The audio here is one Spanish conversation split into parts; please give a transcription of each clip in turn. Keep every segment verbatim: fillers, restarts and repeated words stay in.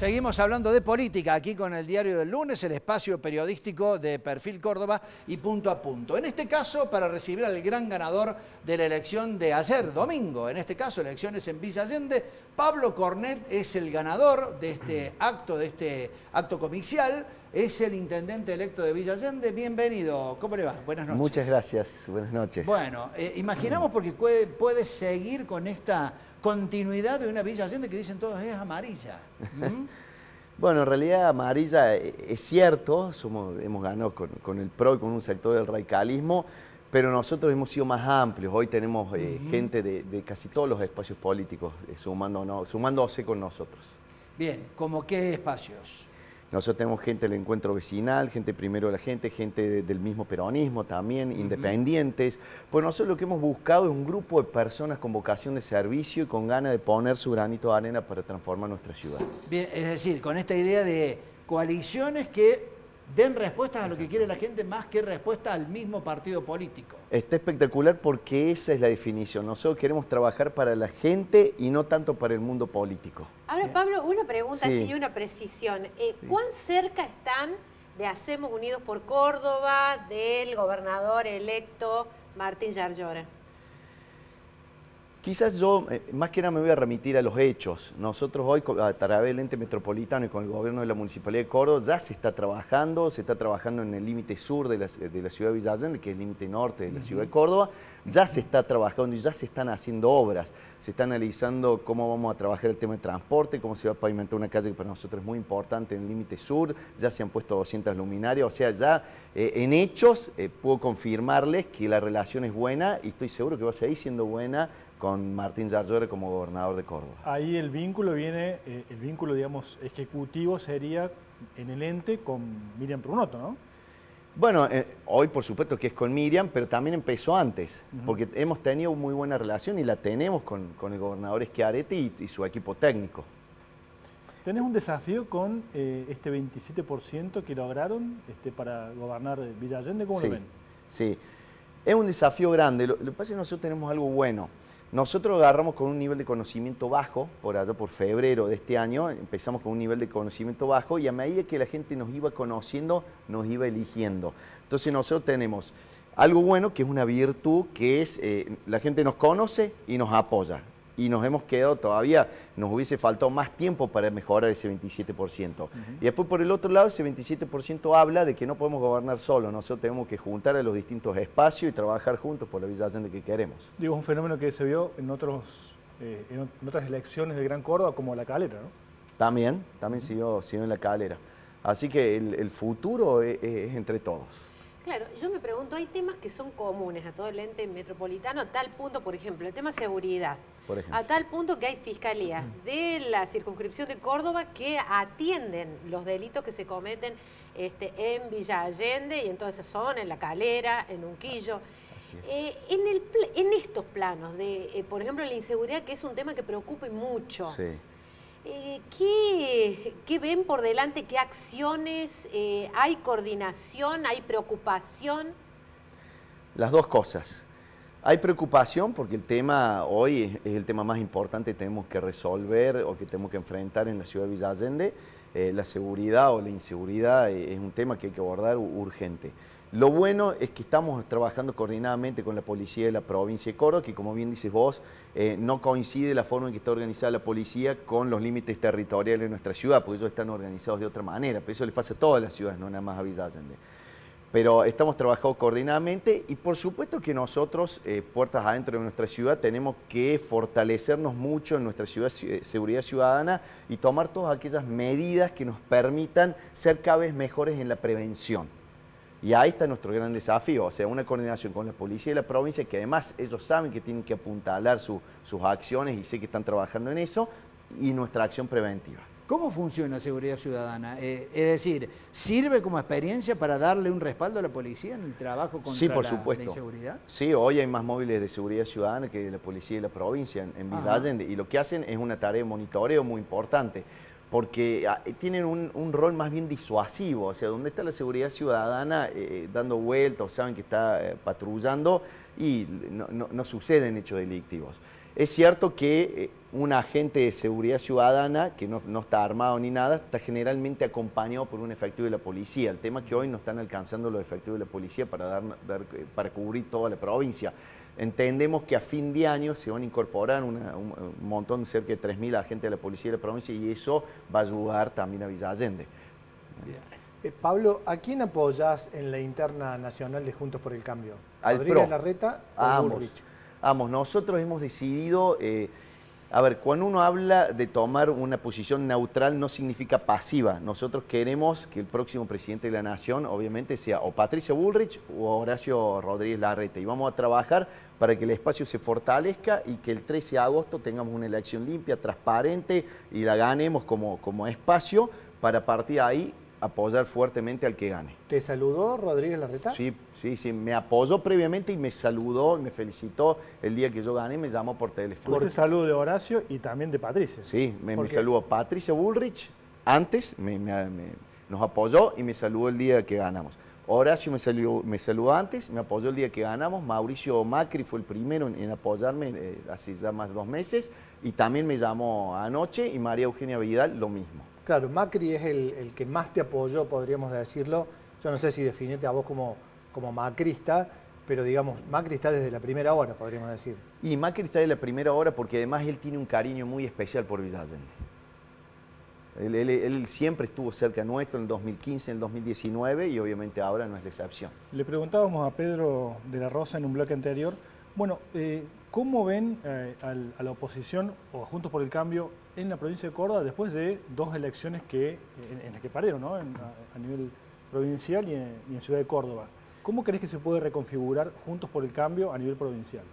Seguimos hablando de política aquí con el Diario del Lunes, el espacio periodístico de Perfil Córdoba y Punto a Punto. En este caso, para recibir al gran ganador de la elección de ayer, domingo, en este caso, elecciones en Villa Allende, Pablo Cornet es el ganador de este acto, de este acto comicial, es el intendente electo de Villa Allende. Bienvenido, ¿cómo le va? Buenas noches. Muchas gracias, buenas noches. Bueno, eh, imaginamos porque puede, puede seguir con esta continuidad de una Villa Allende que dicen todos es amarilla. ¿Mm? Bueno, en realidad amarilla es cierto, somos, hemos ganado con, con el P R O y con un sector del radicalismo, pero nosotros hemos sido más amplios. Hoy tenemos eh, uh-huh. gente de, de casi todos los espacios políticos eh, sumándonos, sumándose con nosotros. Bien, ¿cómo qué espacios? Nosotros tenemos gente del encuentro vecinal, gente primero de la gente, gente de, del mismo peronismo también, uh-huh. independientes. Pues nosotros lo que hemos buscado es un grupo de personas con vocación de servicio y con ganas de poner su granito de arena para transformar nuestra ciudad. Bien, es decir, con esta idea de coaliciones que den respuestas a lo que quiere la gente más que respuesta al mismo partido político. Está espectacular porque esa es la definición. Nosotros queremos trabajar para la gente y no tanto para el mundo político. Ahora, Pablo, una pregunta sí. y una precisión. Eh, sí. ¿Cuán cerca están de Hacemos Unidos por Córdoba del gobernador electo Martín Yarlora? Quizás yo, eh, más que nada me voy a remitir a los hechos. Nosotros hoy, a través del ente metropolitano y con el gobierno de la Municipalidad de Córdoba, ya se está trabajando, se está trabajando en el límite sur de la, de la ciudad de Villa Allende, que es el límite norte de la uh-huh. ciudad de Córdoba, ya se está trabajando y ya se están haciendo obras. Se está analizando cómo vamos a trabajar el tema de transporte, cómo se va a pavimentar una calle que para nosotros es muy importante en el límite sur, ya se han puesto doscientas luminarias, o sea, ya eh, en hechos eh, puedo confirmarles que la relación es buena y estoy seguro que va a seguir siendo buena con Martín Yarlora como gobernador de Córdoba. Ahí el vínculo viene, eh, el vínculo, digamos, ejecutivo sería en el ente con Miriam Prunoto, ¿no? Bueno, eh, hoy por supuesto que es con Miriam, pero también empezó antes, uh-huh. porque hemos tenido muy buena relación y la tenemos con, con el gobernador Schiaretti y, y su equipo técnico. ¿Tenés un desafío con eh, este veintisiete por ciento que lograron este, para gobernar Villa Allende? ¿Cómo sí, lo ven? Sí, es un desafío grande. Lo, lo que pasa es que nosotros tenemos algo bueno. Nosotros agarramos con un nivel de conocimiento bajo, por allá por febrero de este año, empezamos con un nivel de conocimiento bajo y a medida que la gente nos iba conociendo, nos iba eligiendo. Entonces nosotros tenemos algo bueno, que es una virtud, que es eh, la gente nos conoce y nos apoya. Y nos hemos quedado todavía, nos hubiese faltado más tiempo para mejorar ese veintisiete por ciento. Uh-huh. Y después por el otro lado, ese veintisiete por ciento habla de que no podemos gobernar solos, nosotros tenemos que juntar a los distintos espacios y trabajar juntos por la Villa Allende que queremos. Digo, es un fenómeno que se vio en, otros, eh, en otras elecciones de Gran Córdoba, como La Calera, ¿no? También, también uh-huh. siguió, siguió en La Calera. Así que el, el futuro es, es entre todos. Claro, yo me pregunto, hay temas que son comunes a todo el ente metropolitano, a tal punto, por ejemplo, el tema seguridad, por ejemplo. A tal punto que hay fiscalías de la circunscripción de Córdoba que atienden los delitos que se cometen este, en Villa Allende y en toda esa zona, en La Calera, en Unquillo. Eh, en, el, en estos planos, de, eh, por ejemplo, la inseguridad, que es un tema que preocupa mucho. Sí. Eh, ¿qué, ¿Qué ven por delante? ¿Qué acciones? Eh, ¿Hay coordinación? ¿Hay preocupación? Las dos cosas. Hay preocupación porque el tema hoy es, es el tema más importante que tenemos que resolver o que tenemos que enfrentar en la ciudad de Villa Allende. Eh, la seguridad o la inseguridad es un tema que hay que abordar urgente. Lo bueno es que estamos trabajando coordinadamente con la policía de la provincia de Córdoba, que como bien dices vos, eh, no coincide la forma en que está organizada la policía con los límites territoriales de nuestra ciudad, porque ellos están organizados de otra manera, pero eso les pasa a todas las ciudades, no nada más a Villa Allende. Pero estamos trabajando coordinadamente y por supuesto que nosotros, eh, puertas adentro de nuestra ciudad, tenemos que fortalecernos mucho en nuestra ciudad, seguridad ciudadana y tomar todas aquellas medidas que nos permitan ser cada vez mejores en la prevención. Y ahí está nuestro gran desafío, o sea, una coordinación con la policía de la provincia, que además ellos saben que tienen que apuntalar su, sus acciones y sé que están trabajando en eso, y nuestra acción preventiva. ¿Cómo funciona Seguridad Ciudadana? Eh, es decir, ¿sirve como experiencia para darle un respaldo a la policía en el trabajo contra sí, por la, supuesto. la inseguridad? Sí, hoy hay más móviles de Seguridad Ciudadana que de la policía de la provincia en, en Villa Allende, y lo que hacen es una tarea de monitoreo muy importante. porque tienen un, un rol más bien disuasivo, o sea, donde está la seguridad ciudadana eh, dando vueltas, saben que está eh, patrullando y no, no, no suceden hechos delictivos. Es cierto que eh, un agente de seguridad ciudadana, que no, no está armado ni nada, está generalmente acompañado por un efectivo de la policía. El tema es que hoy no están alcanzando los efectivos de la policía para, dar, dar, para cubrir toda la provincia. Entendemos que a fin de año se van a incorporar una, un, un montón, cerca de tres mil agentes de la policía de la provincia, y eso va a ayudar también a Villa Allende. Eh, Pablo, ¿a quién apoyás en la interna nacional de Juntos por el Cambio? Al ¿Rodríguez PRO. Larreta o Ambos. Bullrich? Ambos. Nosotros hemos decidido... Eh, A ver, cuando uno habla de tomar una posición neutral no significa pasiva. Nosotros queremos que el próximo presidente de la Nación, obviamente, sea o Patricia Bullrich o Horacio Rodríguez Larreta. Y vamos a trabajar para que el espacio se fortalezca y que el trece de agosto tengamos una elección limpia, transparente y la ganemos como, como espacio para a partir de ahí apoyar fuertemente al que gane. ¿Te saludó Rodríguez Larreta? Sí, sí, sí, me apoyó previamente y me saludó, me felicitó el día que yo gané, me llamó por teléfono. Por saludo de Horacio y también de Patricia. Sí, me, me saludó Patricia Bullrich antes, me, me, me, nos apoyó y me saludó el día que ganamos. Horacio me saludó, me saludó antes, me apoyó el día que ganamos. Mauricio Macri fue el primero en, en apoyarme eh, hace ya más de dos meses y también me llamó anoche, y María Eugenia Vidal lo mismo. Claro, Macri es el, el que más te apoyó, podríamos decirlo. Yo no sé si definirte a vos como, como macrista, pero digamos, Macri está desde la primera hora, podríamos decir. Y Macri está desde la primera hora porque además él tiene un cariño muy especial por Villa Allende. Él, él, él siempre estuvo cerca nuestro en el dos mil quince, en el dos mil diecinueve, y obviamente ahora no es la excepción. Le preguntábamos a Pedro de la Rosa en un bloque anterior, bueno, eh, ¿cómo ven eh, al, a la oposición o a Juntos por el Cambio en la provincia de Córdoba después de dos elecciones que, en, en las que perdieron, ¿no? en, a, a nivel provincial y en, y en Ciudad de Córdoba? ¿Cómo crees que se puede reconfigurar Juntos por el Cambio a nivel provincial?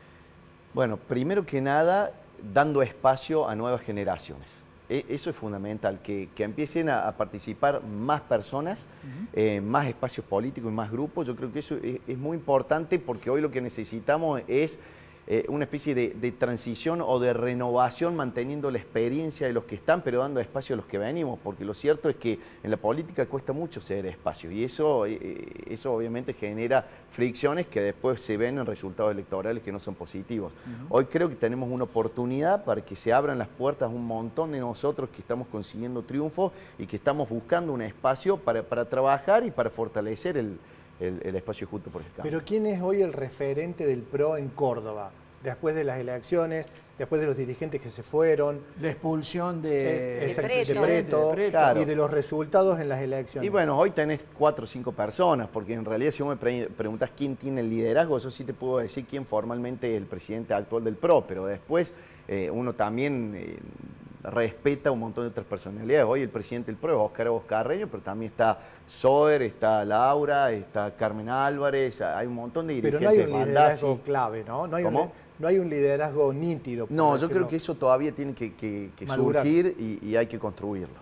Bueno, primero que nada, dando espacio a nuevas generaciones. Eso es fundamental, que, que empiecen a, a participar más personas, uh-huh. eh, más espacios políticos y más grupos. Yo creo que eso es, es muy importante, porque hoy lo que necesitamos es eh, una especie de, de transición o de renovación, manteniendo la experiencia de los que están, pero dando espacio a los que venimos, porque lo cierto es que en la política cuesta mucho ceder espacio, y eso, eh, eso obviamente genera fricciones que después se ven en resultados electorales que no son positivos. Uh-huh. Hoy creo que tenemos una oportunidad para que se abran las puertas a un montón de nosotros que estamos consiguiendo triunfos y que estamos buscando un espacio para, para trabajar y para fortalecer el, el, el espacio justo por el cambio. Pero ¿quién es hoy el referente del P R O en Córdoba? Después de las elecciones, después de los dirigentes que se fueron, la expulsión de, eh, de Preto, de Preto, de Preto claro. y de los resultados en las elecciones. Y bueno, hoy tenés cuatro o cinco personas, porque en realidad si vos me pre preguntás quién tiene el liderazgo, yo sí te puedo decir quién formalmente es el presidente actual del P R O, pero después eh, uno también eh, respeta un montón de otras personalidades. Hoy el presidente del P R O es Óscar Boscarreño, pero también está Soder, está Laura, está Carmen Álvarez, hay un montón de dirigentes. Pero no hay un liderazgo Bandazzi. clave, ¿no? No hay ¿Cómo? Un, no hay un liderazgo nítido. No, yo creo que eso todavía tiene que, que, que surgir y, y hay que construirlo.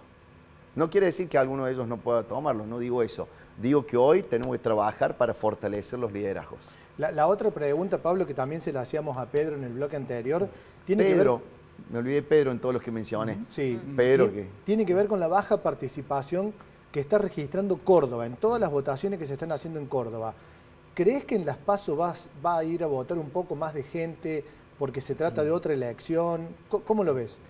No quiere decir que alguno de ellos no pueda tomarlo, no digo eso. Digo que hoy tenemos que trabajar para fortalecer los liderazgos. La, la otra pregunta, Pablo, que también se la hacíamos a Pedro en el bloque anterior, tiene Pedro, que ver... me olvidé de Pedro en todos los que mencioné. Sí, Pedro, tiene, que... tiene que ver con la baja participación que está registrando Córdoba, en todas las votaciones que se están haciendo en Córdoba. ¿Crees que en las PASO va, va a ir a votar un poco más de gente porque se trata de otra elección? ¿Cómo lo ves?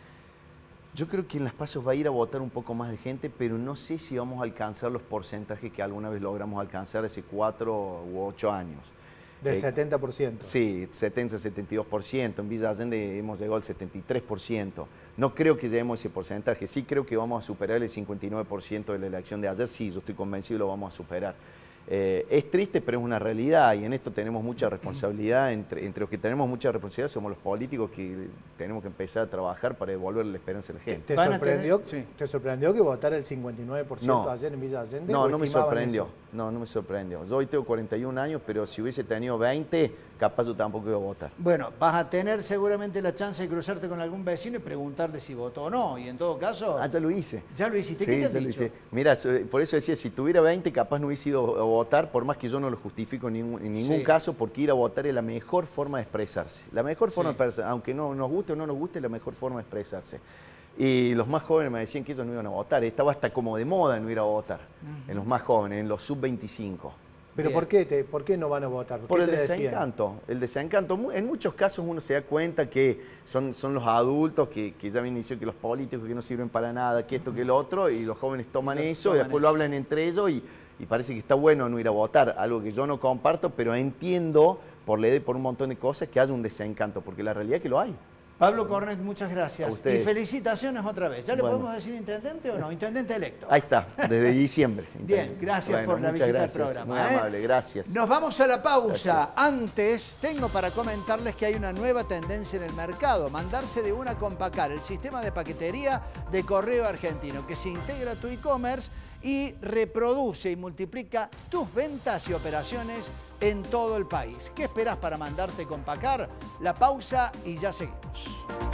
Yo creo que en las PASO va a ir a votar un poco más de gente, pero no sé si vamos a alcanzar los porcentajes que alguna vez logramos alcanzar hace cuatro u ocho años. Del eh, setenta por ciento. Sí, setenta, setenta y dos por ciento. En Villa Allende hemos llegado al setenta y tres por ciento. No creo que lleguemos a ese porcentaje. Sí creo que vamos a superar el cincuenta y nueve por ciento de la elección de ayer. Sí, yo estoy convencido que lo vamos a superar. Eh, es triste, pero es una realidad, y en esto tenemos mucha responsabilidad. Entre, entre los que tenemos mucha responsabilidad somos los políticos, que tenemos que empezar a trabajar para devolver la esperanza a la gente. ¿Te sorprendió, tener... sí. ¿Te sorprendió que votara el cincuenta y nueve por ciento no. ayer en Villa Allende? No, no me sorprendió. Eso? No, no me sorprendió. Yo hoy tengo cuarenta y un años, pero si hubiese tenido veinte, capaz yo tampoco iba a votar. Bueno, vas a tener seguramente la chance de cruzarte con algún vecino y preguntarle si votó o no, y en todo caso... Ah, ya lo hice. ¿Ya lo hiciste? Sí, ¿Qué te han ya dicho? Lo hice. Mira, por eso decía, si tuviera veinte, capaz no hubiese ido a votar, por más que yo no lo justifico en ningún, en ningún sí. caso, porque ir a votar es la mejor forma de expresarse. La mejor forma sí. de expresarse, aunque no nos guste o no nos guste, es la mejor forma de expresarse. Y los más jóvenes me decían que ellos no iban a votar. Estaba hasta como de moda no ir a votar, uh-huh. en los más jóvenes, en los sub veinticinco. ¿Pero por qué, te, por qué no van a votar? ¿Por, por el desencanto. El desencanto. En muchos casos uno se da cuenta que son, son los adultos que, que ya me dicen que los políticos que no sirven para nada, que esto, que lo otro, y los jóvenes toman los eso toman y después eso. Lo hablan entre ellos y, y parece que está bueno no ir a votar. Algo que yo no comparto, pero entiendo por la edad y por un montón de cosas que haya un desencanto, porque la realidad es que lo hay. Pablo Cornet, muchas gracias. Y felicitaciones otra vez. ¿Ya le bueno. podemos decir intendente o no? Intendente electo. Ahí está, desde diciembre. Bien, gracias bueno, por la visita gracias. al programa. Muy ¿eh? amable, gracias. Nos vamos a la pausa. Gracias. Antes, tengo para comentarles que hay una nueva tendencia en el mercado. Mandarse de una con Pacar, el sistema de paquetería de Correo Argentino, que se integra a tu e-commerce y reproduce y multiplica tus ventas y operaciones en todo el país. ¿Qué esperás para mandarte con Pacar? La pausa y ya seguimos.